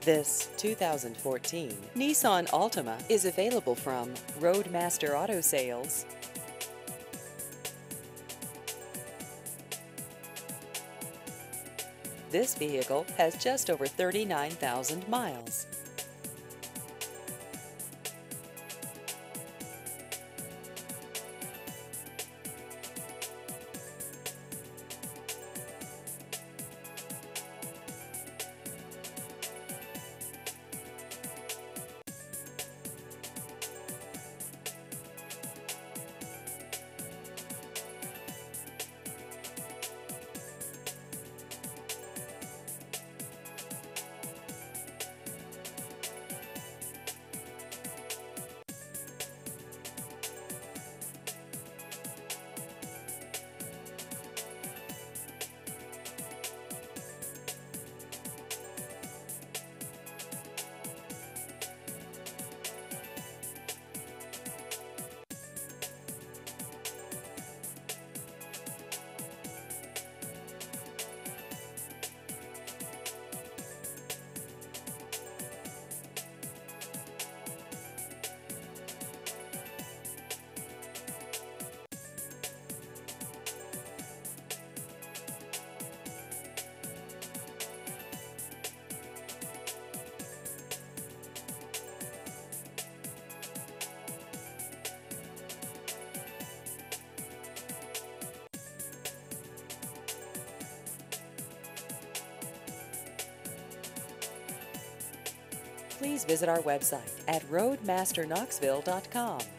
This 2014 Nissan Altima is available from Roadmaster Auto Sales. This vehicle has just over 39,000 miles. Please visit our website at roadmasterknoxville.com.